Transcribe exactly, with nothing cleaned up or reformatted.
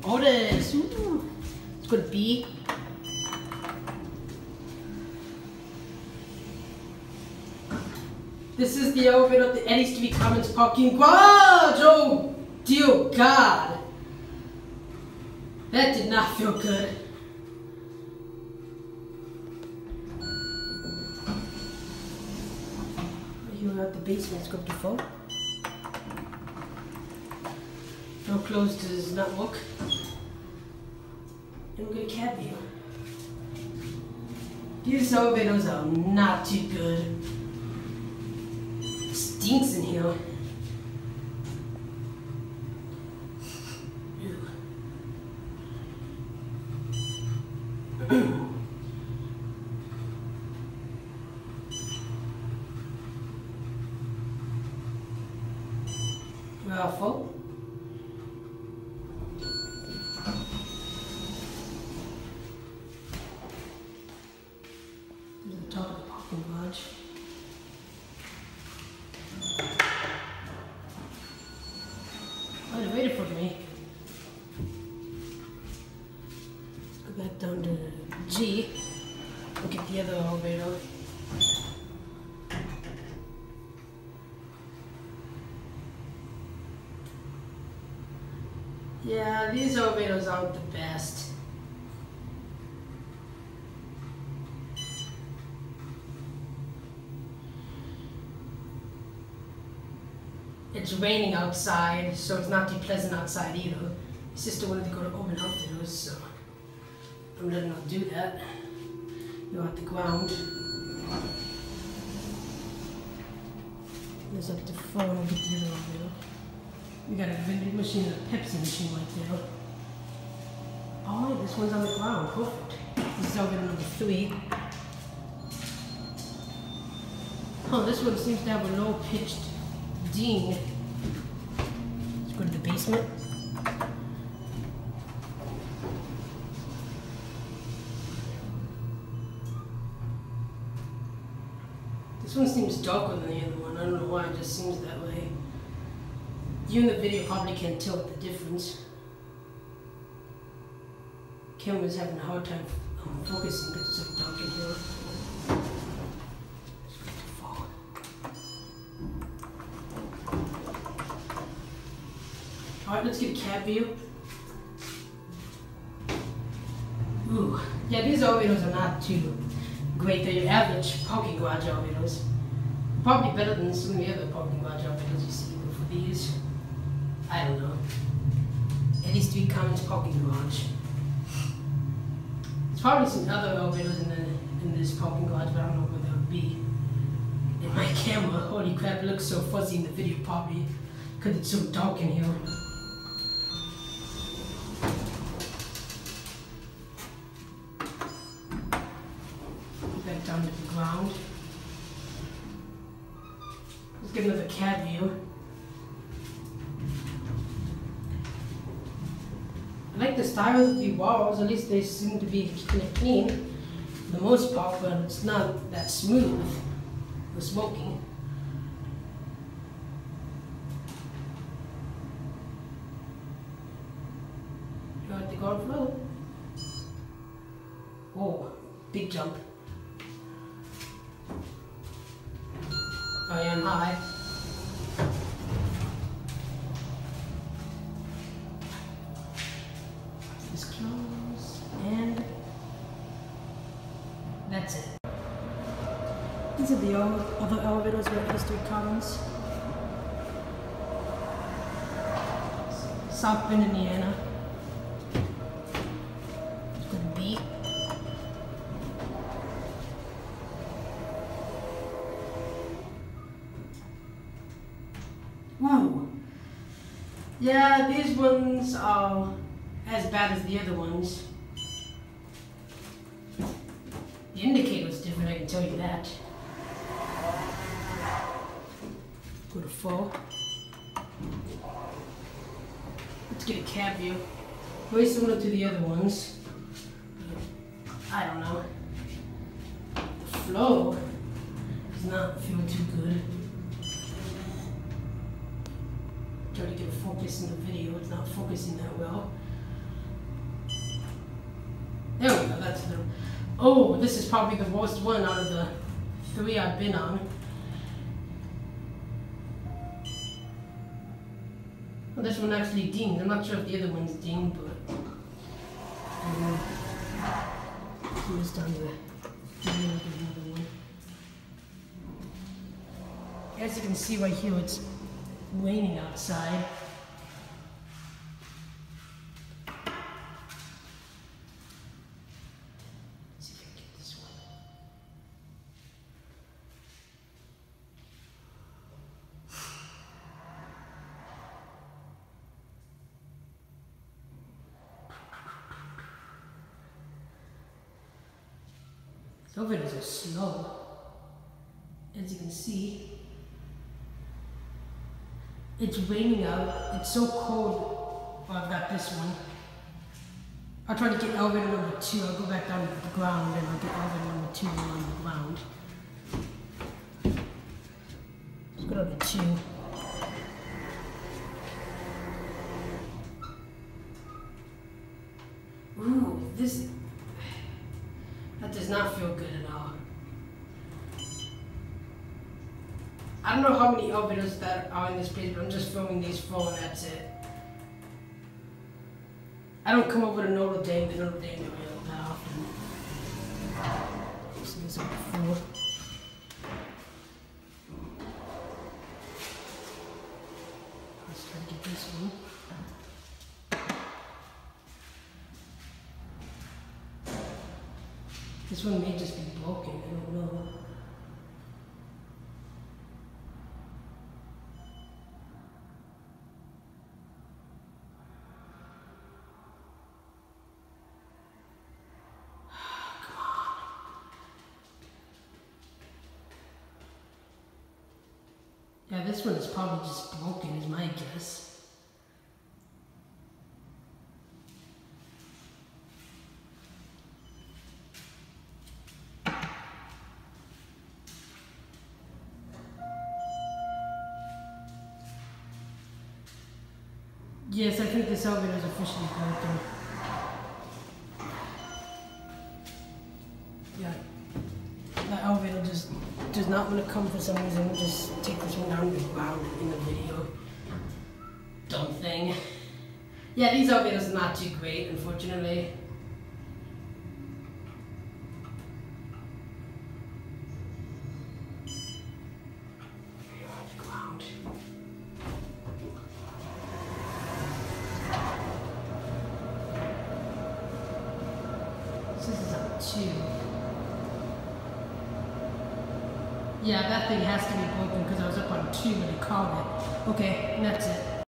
Otis. Ooh. Let's go to B. This is the elevator of the Eddy Street Commons parking garage. Oh, dear God. That did not feel good. You're at the basement. Let's go up to phone. Door closed does not work. And we're gonna cab you. These elevators are not too good. It stinks in here. Well, full. There's the top of the parking garage. Oh, they waited for me. Let's go back down to G. Look at the other elevator. Yeah, these elevators aren't the best. It's raining outside, so it's not too pleasant outside either. My sister wanted to go to Urban Outfitters, so I'm letting her do that. You're at the ground. There's up the phone, we'll get the other elevator. We got a vending machine and a Pepsi machine right there. Oh, this one's on the ground. Perfect. This is elevator number three. Oh, this one seems to have a low-pitched ding. Let's go to the basement. This one seems darker than the other one. I don't know why, it just seems that way. You in the video probably can't tell the difference. Camera's having a hard time um, focusing because it's so dark in here. Alright, let's get a cab view. Ooh, yeah, these elevators are not too great. They're your average parking garage elevators. Probably better than some of the other parking garage elevators you see for these. I don't know. Eddy Street Commons parking garage. There's probably some other elevators in the in this parking garage, but I don't know where they would be. In my camera, holy crap, it looks so fuzzy in the video, probably because it's so dark in here. Back down to the ground. Let's get another cab view. I like the style of the walls, at least they seem to be keeping it clean for the most part, but it's not that smooth for smoking. You're at the ground floor. Whoa, big jump. I am high. Close, and that's it. These are the other elevators where Eddy Street Commons. South Bend, Indiana. Let's go to B. Whoa. Yeah, these ones are as bad as the other ones. The indicator's different, I can tell you that. Go to four. Let's get a cab view. Very similar to the other ones. I don't know. The flow does not feel too good. Try to get a focus in the video, it's not focusing that well. There we go, that's the... Oh, this is probably the worst one out of the three I've been on. Well, this one actually dinged. I'm not sure if the other one's dinged, but... Um, so it's down there. Another one. As you can see right here, it's raining outside. Let's see if I can get this one. Elevators are slow, as you can see. It's raining out, it's so cold. Oh, I've got this one. I'll try to get elevator number two. I'll go back down to the ground and I'll get elevator number two on the ground. Let's go to two. Ooh, this, that does not feel good at all. I don't know how many elevators that are in this place, but I'm just filming these four and that's it. I don't come over to Notre Dame, the Notre Dame area that often. I've seen this one before. Let's try to get this one. This one may just be broken, I don't know. Yeah, this one is probably just broken, is my guess. Yes, I think this elevator is officially broken. Yeah, that elevator just does not want to come for some reason. We'll just take this one down to the ground in the video. Dumb thing. Yeah, these elevators are not too great, unfortunately. Ground. This is on two. Yeah, that thing has to be broken because I was up on two when it called it. Okay, and that's it.